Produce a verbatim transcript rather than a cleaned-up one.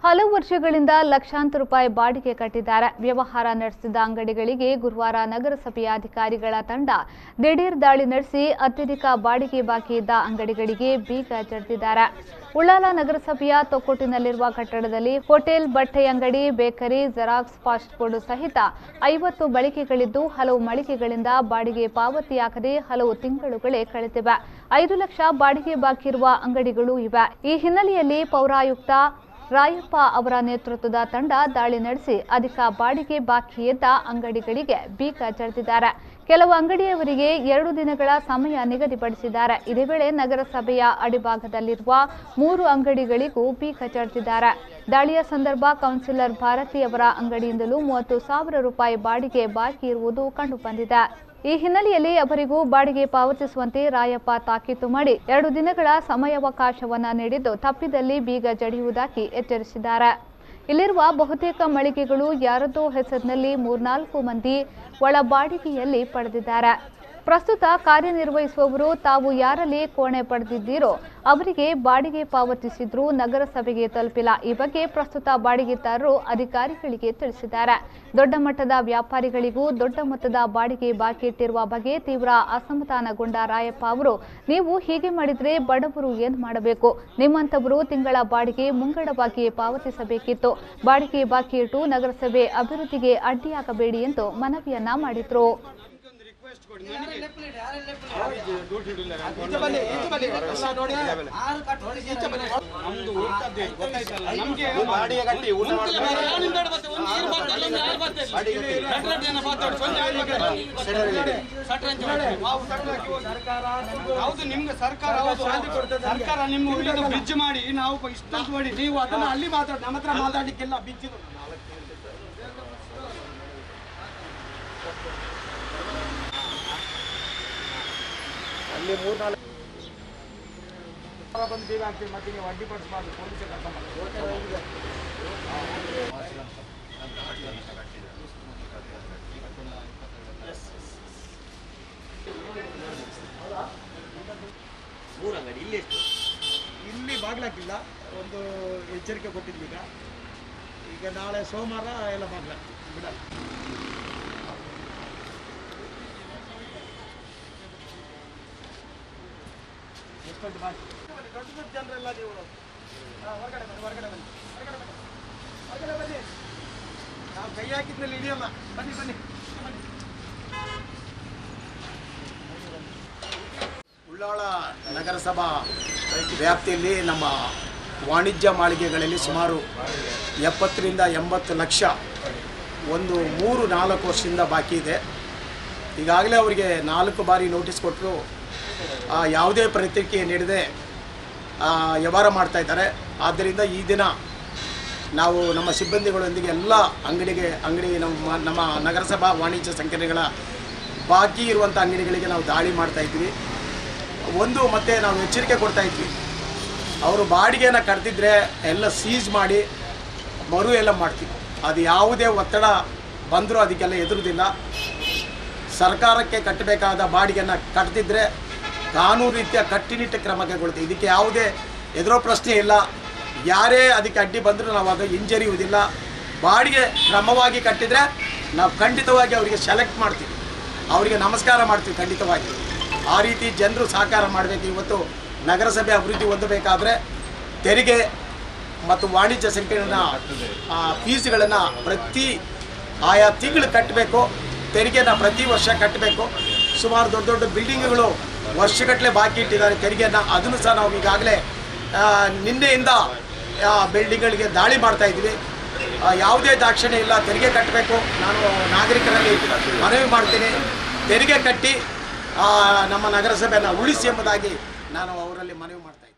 ಹಲವು ವರ್ಷಗಳಿಂದ ಲಕ್ಷಾಂತರ ರೂಪಾಯಿ ಬಾಡಿಗೆ ಕಟ್ಟಿದ್ದಾರೆ. ವ್ಯವಹಾರ ನಡೆಸಿದ ಅಂಗಡಿಗಳಿಗೆ ಗುರುವಾರ ನಗರಸಭೆಯ ಅಧಿಕಾರಿಗಳ ತಂಡ ದಿಢೀರ್ ದಾಳಿ ನಡೆಸಿ ಅತ್ಯಧಿಕ ಬಾಡಿಗೆ ಬಾಕಿ ಇದ್ದ ಅಂಗಡಿಗಳಿಗೆ ಬೀಗ ಜಡಿದಿದ್ದಾರೆ. ಉಳ್ಳಾಲ ನಗರಸಭೆಯ ತೊಕ್ಕೊಟ್ಟಿನಲ್ಲಿರುವ ಕಟ್ಟಡದಲ್ಲಿ ಹೋಟೆಲ್, ಬಟ್ಟೆ ಅಂಗಡಿ, ಬೇಕರಿ, ಜೆರಾಕ್ಸ್, ಫಾಸ್ಟ್ ಫುಡ್ ಸಹಿತ ಐವತ್ತು ಮಳಿಗೆಗಳಿದ್ದು ಹಲವು ಮಳಿಗೆಗಳಿಂದ ಬಾಡಿಗೆ ಪಾವತಿಯಾಗದೆ ಹಲವು ತಿಂಗಳುಗಳೇ ಕಳೆದಿವೆ. ಐದು ಲಕ್ಷ ಬಾಡಿಗೆ ಬಾಕಿ ಇರುವ ಅಂಗಡಿಗಳು ಇವೆ. ಈ ಹಿನ್ನೆಲೆಯಲ್ಲಿ ಪೌರಾಯುಕ್ತ ರಾಯಪ್ಪ ಅವರ ನೇತೃತ್ವದ ತಂಡ ದಾಳಿ ನಡೆಸಿ ಅಧಿಕ ಬಾಡಿಗೆ ಬಾಕಿ ಇದ್ದ ಅಂಗಡಿಗಳಿಗೆ ಬೀಗ ಜಡಿದಿದ್ದಾರೆ. ಕೆಲವು ಅಂಗಡಿಯವರಿಗೆ ಎರಡು ದಿನಗಳ ಸಮಯ ನಿಗದಿಪಡಿಸಿದ್ದಾರೆ. ಇದೇ ವೇಳೆ ನಗರಸಭೆಯ ಅಡಿಭಾಗದಲ್ಲಿರುವ ಮೂರು ಅಂಗಡಿಗಳಿಗೂ ಬೀಗ ಜಡಿದಿದ್ದಾರೆ. ದಾಳಿಯ ಸಂದರ್ಭ ಕೌನ್ಸಿಲರ್ ಭಾರತಿ ಅವರ ಅಂಗಡಿಯಿಂದಲೂ ಮೂವತ್ತು ಸಾವಿರ ರೂಪಾಯಿ ಬಾಡಿಗೆ ಬಾಕಿ ಇರುವುದು ಕಂಡುಬಂದಿದೆ. ಈ ಹಿನ್ನೆಲೆಯಲ್ಲಿ ಅವರಿಗೂ ಬಾಡಿಗೆ ಪಾವತಿಸುವಂತೆ ರಾಯಪ್ಪ ತಾಕೀತು ಮಾಡಿ ಎರಡು ದಿನಗಳ ಸಮಯಾವಕಾಶವನ್ನ ನೀಡಿದ್ದು ತಪ್ಪಿದಲ್ಲಿ ಬೀಗ ಜಡಿಯುವುದಾಗಿ ಎಚ್ಚರಿಸಿದ್ದಾರೆ. ಇಲ್ಲಿರುವ ಬಹುತೇಕ ಮಳಿಗೆಗಳು ಯಾರದೋ ಹೆಸರಿನಲ್ಲಿ ಮೂರ್ನಾಲ್ಕು ಮಂದಿ ಒಳ ಬಾಡಿಗೆಯಲ್ಲಿ ಪಡೆದಿದ್ದಾರೆ. ಪ್ರಸ್ತುತ ಕಾರ್ಯನಿರ್ವಹಿಸುವವರು ತಾವು ಯಾರಲ್ಲಿ ಕೋಣೆ ಪಡೆದಿದ್ದೀರೋ ಅವರಿಗೆ ಬಾಡಿಗೆ ಪಾವತಿಸಿದ್ರೂ ನಗರಸಭೆಗೆ ತಲುಪಿಲ್ಲ. ಈ ಬಗ್ಗೆ ಪ್ರಸ್ತುತ ಬಾಡಿಗೆದಾರರು ಅಧಿಕಾರಿಗಳಿಗೆ ತಿಳಿಸಿದ್ದಾರೆ. ದೊಡ್ಡ ಮಟ್ಟದ ವ್ಯಾಪಾರಿಗಳಿಗೂ ದೊಡ್ಡ ಮೊತ್ತದ ಬಾಡಿಗೆ ಬಾಕಿ ಇಟ್ಟಿರುವ ಬಗ್ಗೆ ತೀವ್ರ ಅಸಮಾಧಾನಗೊಂಡ ರಾಯಪ್ಪ ಅವರು, ನೀವು ಹೀಗೆ ಮಾಡಿದ್ರೆ ಬಡವರು ಏನು ಮಾಡಬೇಕು? ನಿಮ್ಮಂಥವರು ತಿಂಗಳ ಬಾಡಿಗೆ ಮುಂಗಡವಾಗಿ ಪಾವತಿಸಬೇಕಿತ್ತು. ಬಾಡಿಗೆ ಬಾಕಿ ಇಟ್ಟು ನಗರಸಭೆ ಅಭಿವೃದ್ಧಿಗೆ ಅಡ್ಡಿಯಾಗಬೇಡಿ ಎಂದು ಮನವಿಯನ್ನ ಮಾಡಿದ್ರು. ಸರ್ಕಾರ ನಿಮ್ಗೆ ಬ್ರಿಡ್ಜ್ ಮಾಡಿ ನಾವು ಇಷ್ಟೊಂದು ಮಾಡಿ ನೀವು ಅದನ್ನ ಅಲ್ಲಿ ಮಾತಾಡಿ ನಮ್ಮ ಹತ್ರ ಮಾತಾಡ್ಲಿಕ್ಕೆಲ್ಲ ಬ್ರಿಡ್ಜ್ ಅಲ್ಲಿ ಮೂರ್ನಾಲ್ಕು ಬಂದು ಬೀಗ ಹಾಕ್ತೀವಿ. ಮತ್ತೆ ನೀವು ಅಡ್ಡಿ ಪಡಿಸಬಾರ್ದು, ಪೊಲೀಸ್ ಮೂರು ಅಂಗಡಿ ಇಲ್ಲಿ ಇಲ್ಲಿ ಬಾಗ್ಲಾಕಿಲ್ಲ. ಒಂದು ಎಚ್ಚರಿಕೆ ಕೊಟ್ಟಿದ್ವಿ. ಈಗ ಈಗ ನಾಳೆ ಸೋಮವಾರ ಎಲ್ಲ ಬಾಗ್ಲಾಕ್ತೀವಿ ಬಿಡ. ದೊಡ್ಡ ಜನರೆಲ್ಲ ನೀವು ಹೊರಗಡೆ ಬನ್ನಿ, ಹೊರಗಡೆ ಬನ್ನಿ, ಹೊರಗಡೆ ಬನ್ನಿ, ಹೊರಗಡೆ ಬನ್ನಿ. ನಾವು ಕೈ ಹಾಕಿದ್ಮೇಲೆ ಹಿಡಿಯಲ್ಲ. ಬನ್ನಿ ಬನ್ನಿ. ಉಳ್ಳಾಳ ನಗರಸಭಾ ವ್ಯಾಪ್ತಿಯಲ್ಲಿ ನಮ್ಮ ವಾಣಿಜ್ಯ ಮಾಳಿಗೆಗಳಲ್ಲಿ ಸುಮಾರು ಎಪ್ಪತ್ತರಿಂದ ಎಂಬತ್ತು ಲಕ್ಷ ಒಂದು ಮೂರು ನಾಲ್ಕು ವರ್ಷದಿಂದ ಬಾಕಿ ಇದೆ. ಈಗಾಗಲೇ ಅವರಿಗೆ ನಾಲ್ಕು ಬಾರಿ ನೋಟಿಸ್ ಕೊಟ್ಟರು, ಯಾವುದೇ ಪ್ರತಿಕ್ರಿಯೆ ನೀಡದೆ ವ್ಯವಹಾರ ಮಾಡ್ತಾ ಇದ್ದಾರೆ. ಆದ್ದರಿಂದ ಈ ದಿನ ನಾವು ನಮ್ಮ ಸಿಬ್ಬಂದಿಗಳೊಂದಿಗೆ ಎಲ್ಲ ಅಂಗಡಿಗೆ ಅಂಗಡಿ ನಮ್ಮ ನಮ್ಮ ನಗರಸಭಾ ವಾಣಿಜ್ಯ ಸಂಕೀರ್ಣಗಳ ಬಾಕಿ ಇರುವಂಥ ಅಂಗಡಿಗಳಿಗೆ ನಾವು ದಾಳಿ ಮಾಡ್ತಾ ಇದ್ವಿ. ಒಂದು ಮತ್ತೆ ನಾವು ಎಚ್ಚರಿಕೆ ಕೊಡ್ತಾ ಇದ್ವಿ, ಅವರು ಬಾಡಿಗೆಯನ್ನು ಕಟ್ತಿದ್ರೆ ಎಲ್ಲ ಸೀಜ್ ಮಾಡಿ ಮರು ಎಲ್ಲ ಮಾಡ್ತೀವಿ. ಅದು ಯಾವುದೇ ಒತ್ತಡ ಬಂದರೂ ಅದಕ್ಕೆಲ್ಲ ಎದುರುದಿಲ್ಲ. ಸರ್ಕಾರಕ್ಕೆ ಕಟ್ಟಬೇಕಾದ ಬಾಡಿಗೆಯನ್ನು ಕಟ್ತಿದ್ರೆ ಕಾನೂನು ರೀತಿಯ ಕಟ್ಟುನಿಟ್ಟ ಕ್ರಮ ಕೈಗೊಳ್ಳುತ್ತೆ. ಇದಕ್ಕೆ ಯಾವುದೇ ಎದುರೋ ಪ್ರಶ್ನೆ ಇಲ್ಲ. ಯಾರೇ ಅದಕ್ಕೆ ಅಡ್ಡಿ ಬಂದರೂ ನಾವು ಅದು ಹಿಂಜರಿಯುವುದಿಲ್ಲ. ಬಾಡಿಗೆ ಕ್ರಮವಾಗಿ ಕಟ್ಟಿದರೆ ನಾವು ಖಂಡಿತವಾಗಿ ಅವರಿಗೆ ಸೆಲೆಕ್ಟ್ ಮಾಡ್ತೀವಿ, ಅವರಿಗೆ ನಮಸ್ಕಾರ ಮಾಡ್ತೀವಿ ಖಂಡಿತವಾಗಿ. ಆ ರೀತಿ ಜನರು ಸಹಕಾರ ಮಾಡಬೇಕು. ಇವತ್ತು ನಗರಸಭೆ ಅಭಿವೃದ್ಧಿ ಹೊಂದಬೇಕಾದ್ರೆ ತೆರಿಗೆ ಮತ್ತು ವಾಣಿಜ್ಯ ಸಂಕೀರ್ಣ ಫೀಸ್ಗಳನ್ನು ಪ್ರತಿ ಆಯಾ ತಿಂಗಳು ಕಟ್ಟಬೇಕು. ತೆರಿಗೆನ ಪ್ರತಿ ವರ್ಷ ಕಟ್ಟಬೇಕು. ಸುಮಾರು ದೊಡ್ಡ ದೊಡ್ಡ ಬಿಲ್ಡಿಂಗ್ಗಳು ವರ್ಷಗಟ್ಟಲೆ ಬಾಕಿ ಇಟ್ಟಿದ್ದಾರೆ ತೆರಿಗೆಯನ್ನು. ಅದನ್ನು ಸಹ ನಾವು ಈಗಾಗಲೇ ನಿನ್ನೆಯಿಂದ ಬಿಲ್ಡಿಂಗ್ಗಳಿಗೆ ದಾಳಿ ಮಾಡ್ತಾ ಇದ್ವಿ. ಯಾವುದೇ ದಾಕ್ಷಿಣ್ಯ ಇಲ್ಲ, ತೆರಿಗೆ ಕಟ್ಟಬೇಕು. ನಾನು ನಾಗರಿಕರಲ್ಲಿ ಮನವಿ ಮಾಡ್ತೀನಿ, ತೆರಿಗೆ ಕಟ್ಟಿ ನಮ್ಮ ನಗರಸಭೆಯನ್ನು ಉಳಿಸಿ ಎಂಬುದಾಗಿ ನಾನು ಅವರಲ್ಲಿ ಮನವಿ ಮಾಡ್ತಾ ಇದ್ದೀನಿ.